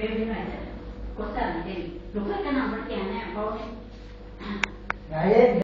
වෙනවද? කොතරම් දෙවි. ලොකු එක නම් අපිට කියන්නේ කවුනේ? ගහේ